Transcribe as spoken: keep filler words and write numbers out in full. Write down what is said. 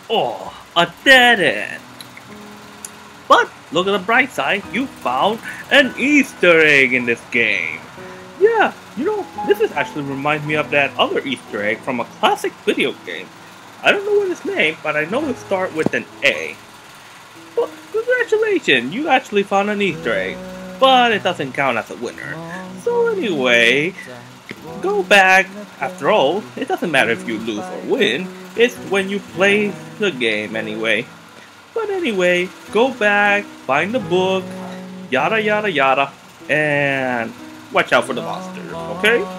Oh, a dead end. But look at the bright side, you found an Easter egg in this game. Yeah, you know, this is actually reminds me of that other Easter egg from a classic video game. I don't know what its name, but I know it starts with an A. Well, congratulations, you actually found an Easter egg, but it doesn't count as a winner. So anyway, go back. After all, it doesn't matter if you lose or win, it's when you play the game anyway. But anyway, go back, find the book, yada yada yada, and watch out for the monsters, okay?